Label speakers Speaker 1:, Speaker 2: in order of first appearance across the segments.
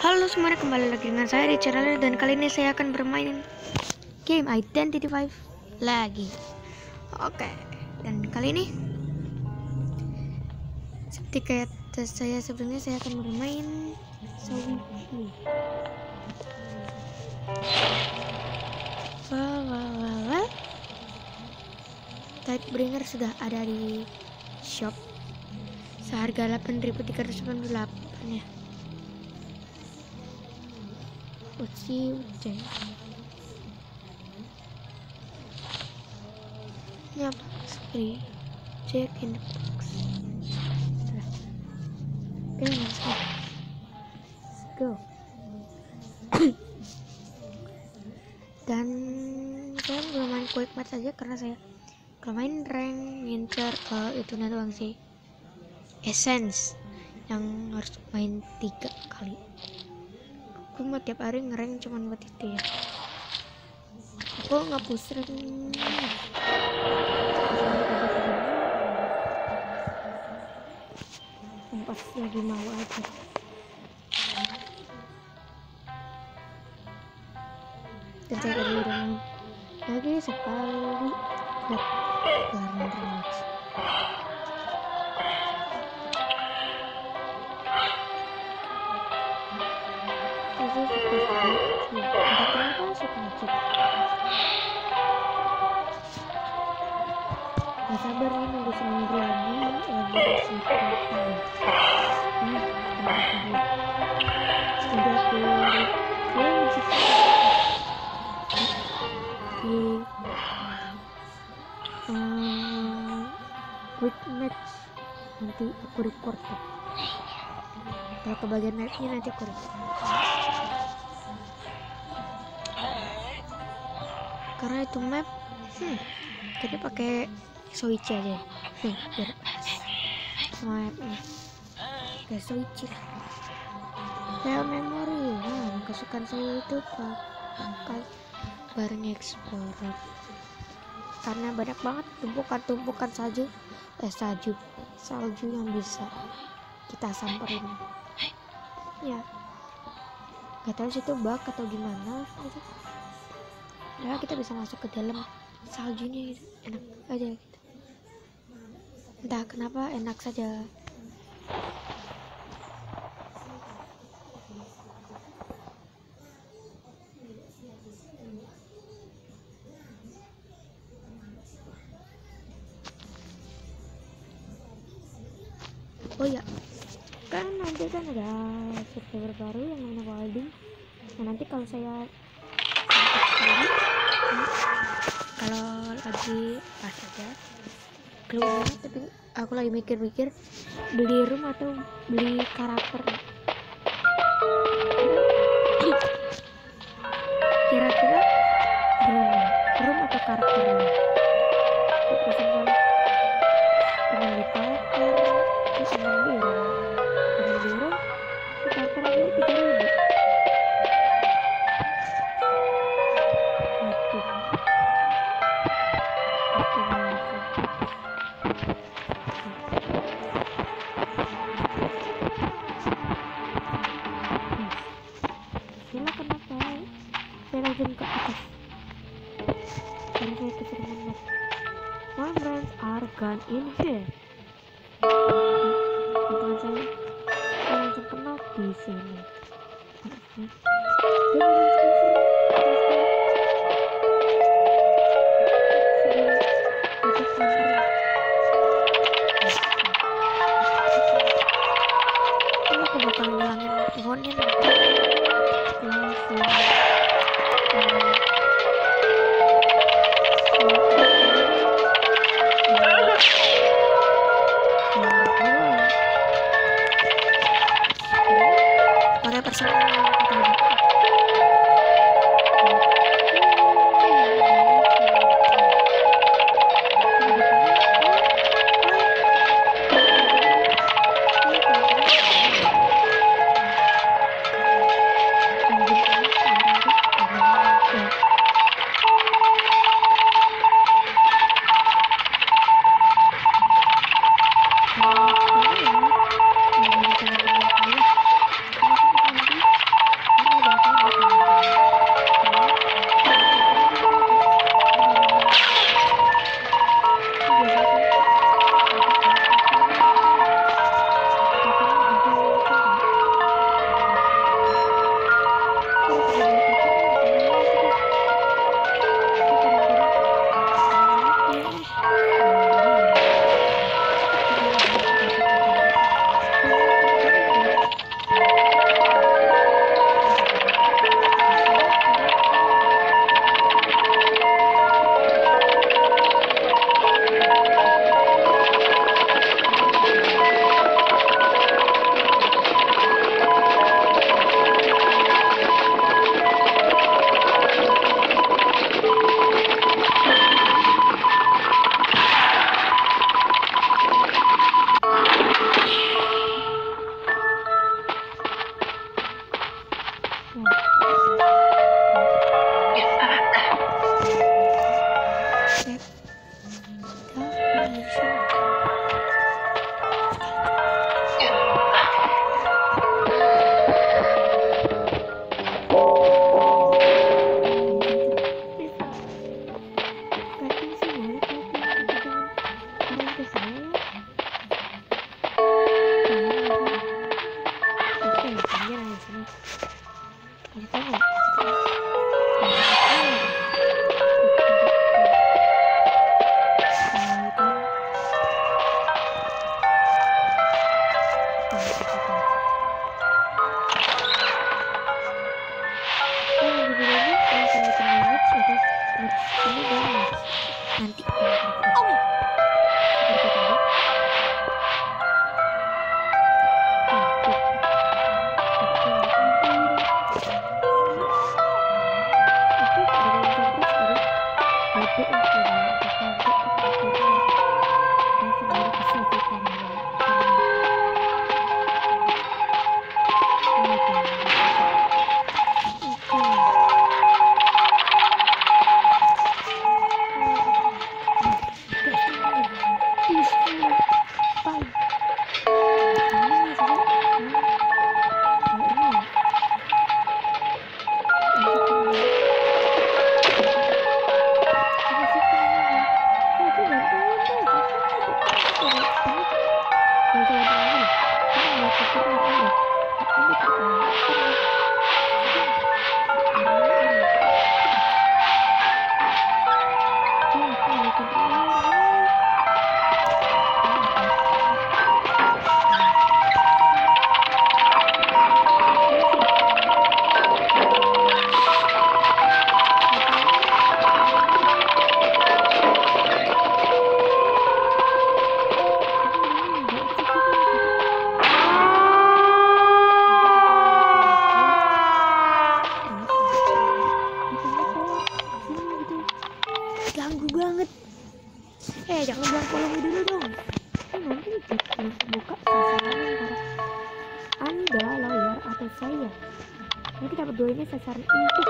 Speaker 1: Halo semuanya, kembali lagi dengan saya di channel ini, dan kali ini saya akan bermain game Identity V lagi. Oke, dan kali ini seperti kayak tes saya sebelumnya, saya akan bermain Sowichi. Tidebringer sudah ada di shop seharga 8.398 ya. Let's see Jay. Ini apa? Free. Check in the box. Okay, let's go. Dan saya belum main quick match aja karena saya kalau main rank ngincer itu doang sih. Essence yang harus main 3 kali. Aku mau tiap hari ngerank cuman buat itu ya. Aku nggak push rank. Pas lagi mau aja. Dan saya tadi udah main lagi sekali buat Garner Match. Gak sabar nih nunggu seminggu lagi bersih udah aku quick match nanti aku record tuh. Kalau ke bagian mapnya nanti aku record karena itu map tapi pakai Sowichi aja biar pas sama mapnya kayak Sowichi lah. File memory, kesukaan saya itu pakai bareng Explorer karena banyak banget tumpukan salju yang bisa kita samperin ya. Gak tahu sih itu bug atau gimana gitu. Ya kita bisa masuk ke dalam saljunya gitu. Enak aja gitu, entah kenapa enak saja. Oh ya, kan nanti kan ada server baru yang namanya Wilding. Nah nanti kalau saya kalau lagi pas aja keluar, tapi aku lagi mikir-mikir beli room atau beli karakter. Kira-kira room atau karakter? Pengen beli karakter, terus pengen beli room, karakter aja 3.000. Langsung ke atas karena saya keseringan banget. My friends are gone in here. Teman saya langsung kenal di sini. Aku bakal ngilangin pohonnya nanti. Pakai personal Ganggu banget. Jangan bilang follow dulu dong. Nanti buka sasaran antara Anda, lawyer, atau saya. Nanti kita berdua ini sasaran empuk.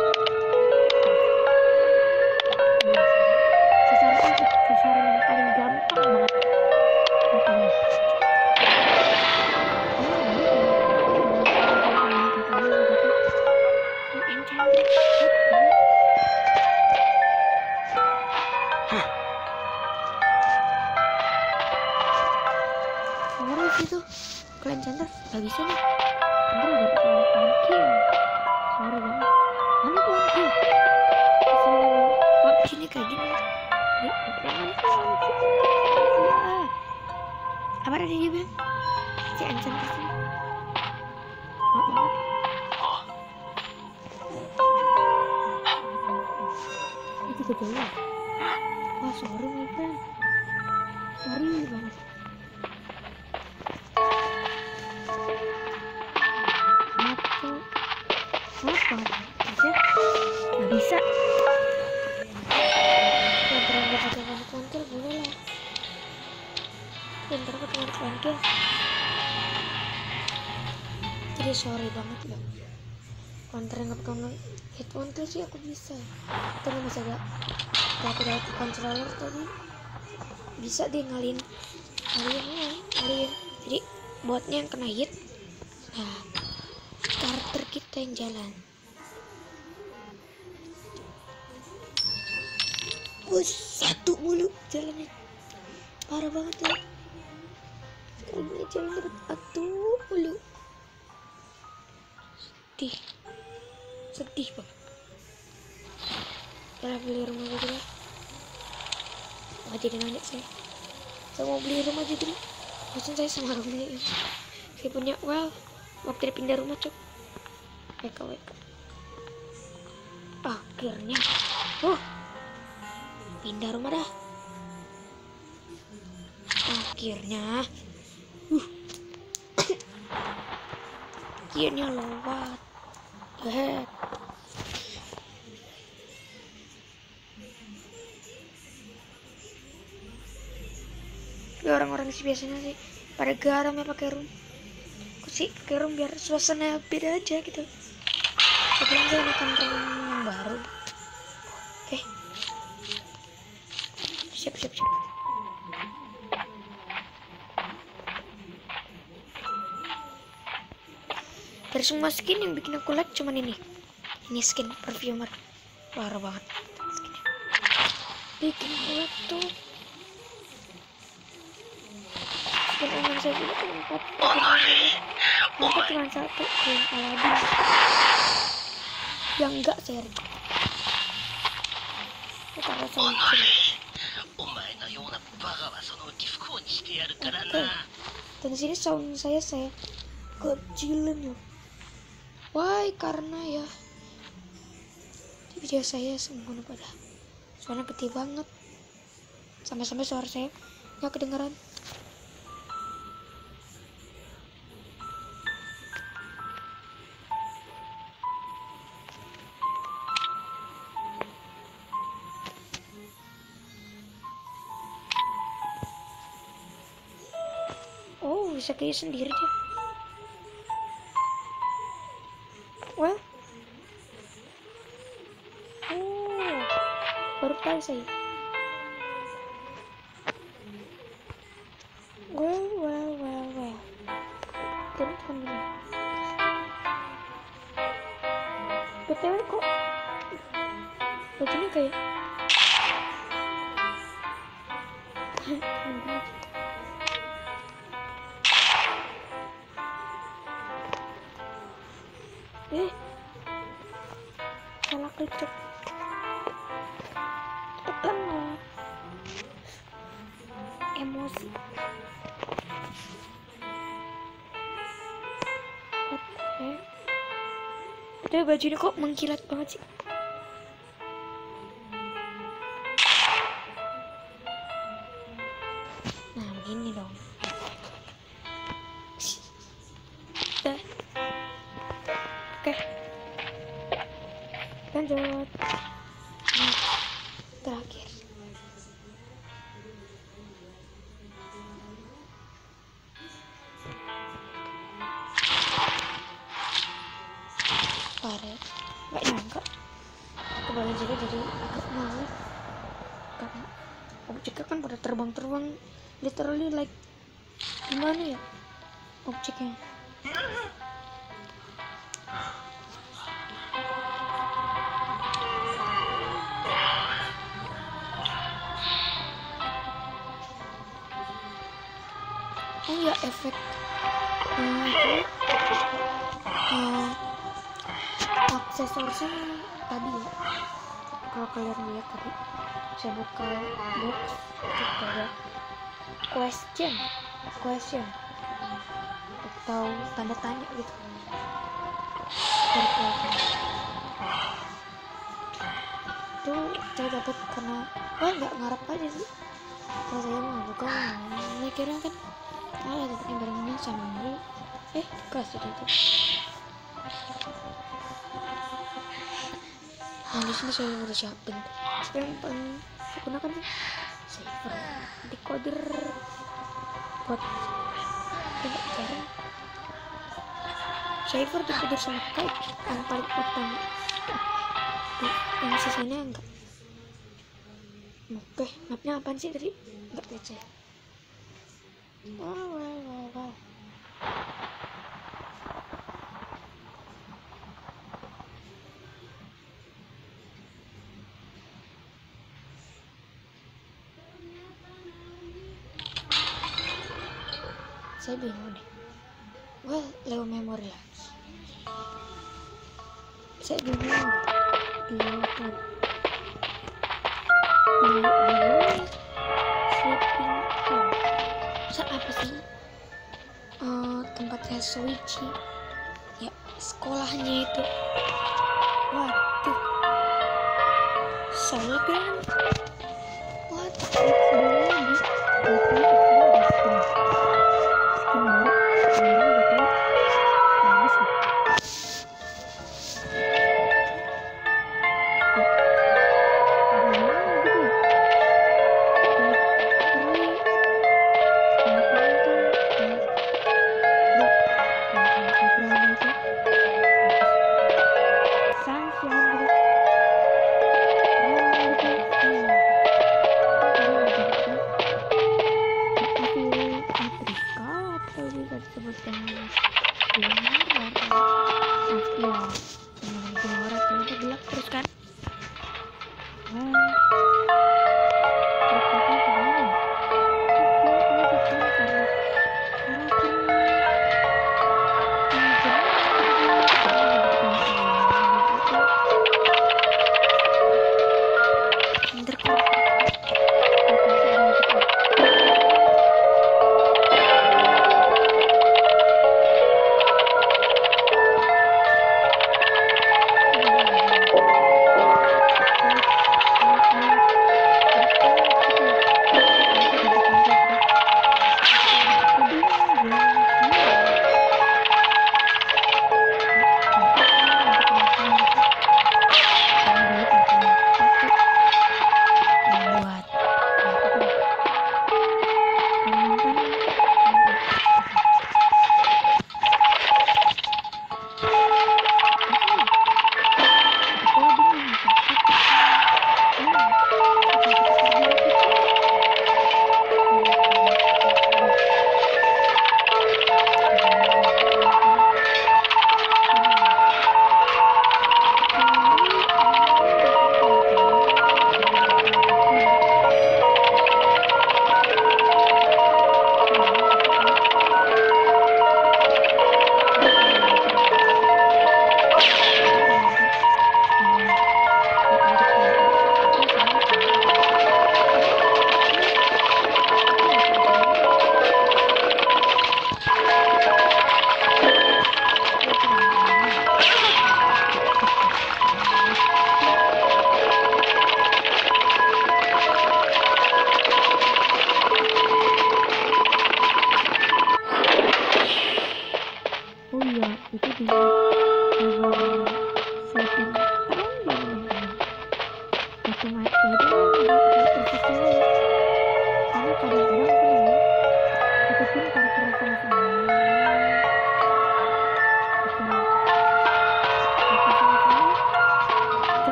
Speaker 1: Sasaran empuk, sasaran yang paling gampang banget. Katanya. Itu kalian center gak bisa nih. Ntar udah kawan kill. Sorry banget. Mana kawan kill? PUBG nih kayak gini. Apa ada dia bang? Si Ancan kesini. Maaf banget. Itu kejauhan. Wah sorry my friend. Sorry banget. Nggak bisa. Yang terangkat pakai kontil boleh lah. Yang terangkat pakai kontil. Jadi sorry banget ya. Kontra nggak pakai kontil sih aku bisa. Karena masih ada aku dapat controller tadi. Bisa deh ngalihin. Jadi botnya yang kena hit. Nah, karakter kita yang jalan. Satu mulu jalannya, parah banget ya. Ini jalan satu mulu, sedih banget. Kalau beli rumah gitu lah, nggak jadi nanya saya mau beli rumah gitu lah. Bosan saya sama rumahnya ini. Saya punya waktu pindah rumah cok. WK. Akhirnya, pindah rumah dah. Akhirnya lewat. Orang-orang sih biasanya sih pada garam ya pakai rum. Aku sih pakai rum biar suasana beda aja gitu. Kebetulan saya makan rank yang baru. Oke, siap. Dari semua skin yang bikin aku like cuman ini skin perfumer, parah banget skinnya. Bikin aku like tuh skin aman saya juga cuma 4, maka cuma 1 yang Aladdin yang enggak seri. Taruh solution. Oke, dan di sini sound saya kecilin ya. Why? Karena ya di video saya semuanya pada suara gede banget, sampai suara saya nggak kedengeran. Oh, bisa kayak sendiri dia. Well, oh, baru tahu saya. Well. Kenapa nih? BTW kok bajunya kayak salah klik tekan lah, emosi. Tapi bajunya kok mengkilat banget sih. Nah begini dong. Dah. Oke, lanjut. Terakhir parah, nggak nyangka kembali juga jadi agak malu karena objeknya kan pada terbang literally like gimana ya objeknya. Oh ya, efek aksesorisnya tadi ya, kalau kalian lihat tadi saya buka box itu ada question atau tanda tanya gitu dari kelihatan. Itu saya dapat karena nggak ngarep aja sih, kalau saya mau buka ini kira kan dapatnya barangnya sama dulu kasih itu. Nah di sini saya udah siapin yang paling saya gunakan saver decoder buat tidak jarang. Saver decoder sama kite yang paling utama, yang sisanya enggak. Oke, mapnya apaan sih tadi? Enggak lihat saya. Wow. Saya bingung nih. Leo memori lagi. Saya bingung di YouTube. Sleeping house. Apa sih? Tempatnya Soichi. Ya, sekolahnya itu. Waduh. Saya bilang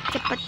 Speaker 1: cepet.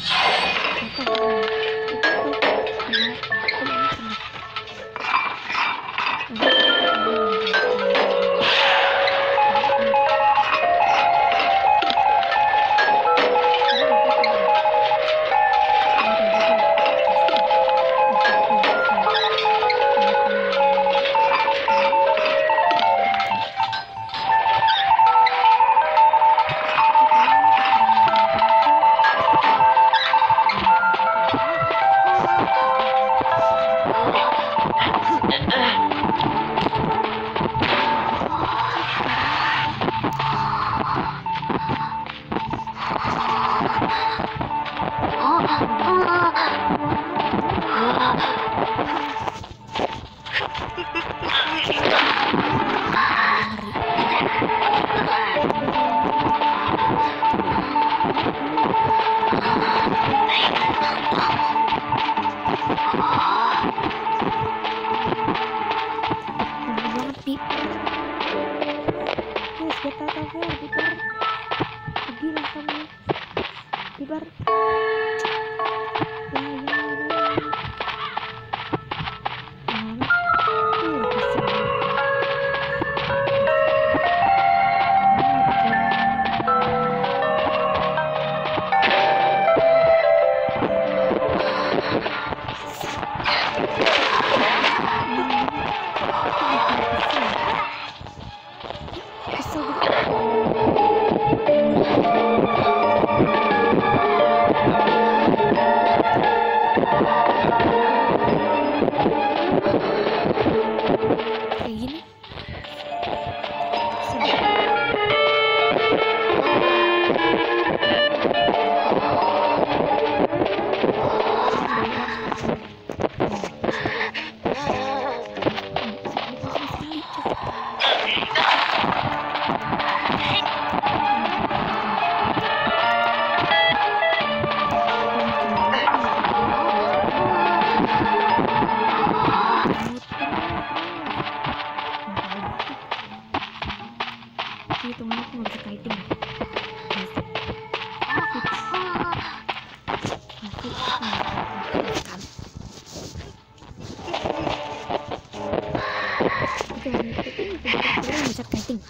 Speaker 1: Bisa kiting.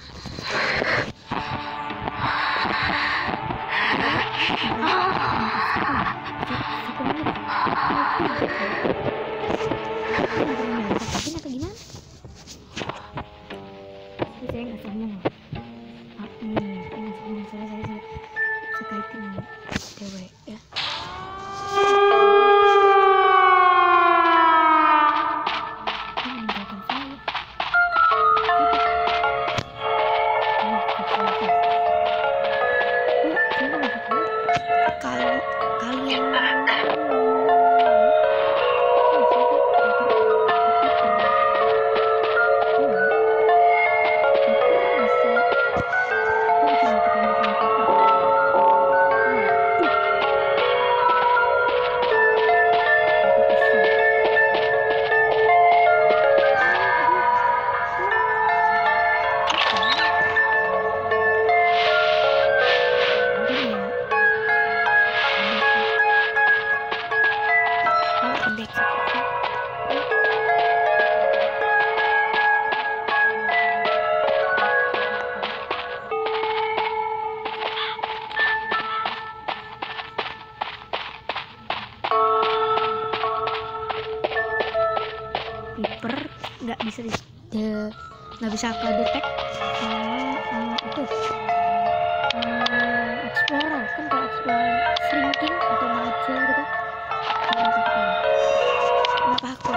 Speaker 1: Nggak bisa ke detect itu explorer kan, kalau explorer shrinking atau maju gitu kenapa aku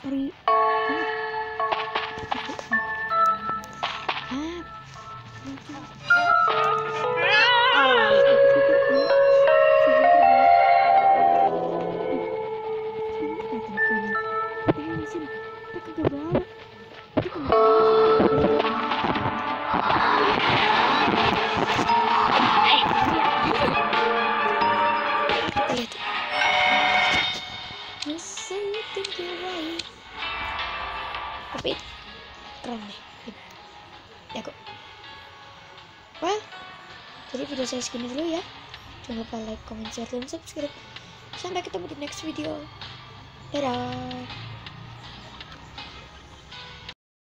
Speaker 1: sorry. Tapi keren deh ya kok. Well, jadi video saya segini dulu ya. Jangan lupa like, comment, share, dan subscribe. Sampai ketemu di next video. Dadah.